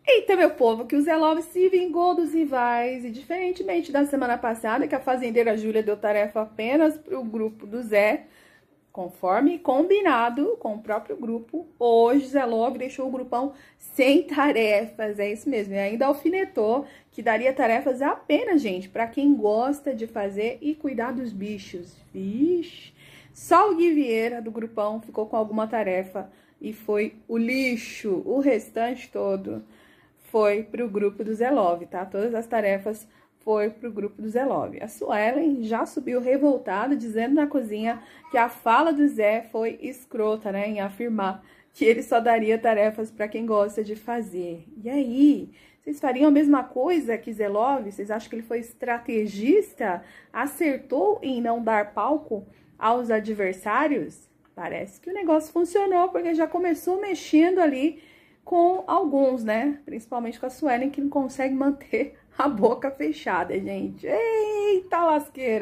Eita, meu povo, que o Zé Love se vingou dos rivais e, diferentemente da semana passada, que a fazendeira Júlia deu tarefa apenas para o grupo do Zé, conforme combinado com o próprio grupo, hoje Zé Love deixou o grupão sem tarefas, é isso mesmo, e ainda alfinetou que daria tarefas apenas, gente, para quem gosta de fazer e cuidar dos bichos. Vixe, só o Gui Vieira do grupão ficou com alguma tarefa e foi o lixo, o restante todo foi pro grupo do Zé Love, tá? Todas as tarefas foi pro grupo do Zé Love. A Suelen já subiu revoltada, dizendo na cozinha que a fala do Zé foi escrota, né? Em afirmar que ele só daria tarefas para quem gosta de fazer. E aí, vocês fariam a mesma coisa que Zé Love? Vocês acham que ele foi estrategista? Acertou em não dar palco aos adversários? Parece que o negócio funcionou, porque já começou mexendo ali com alguns, né? Principalmente com a Suelen, que não consegue manter a boca fechada, gente. Eita lasqueira!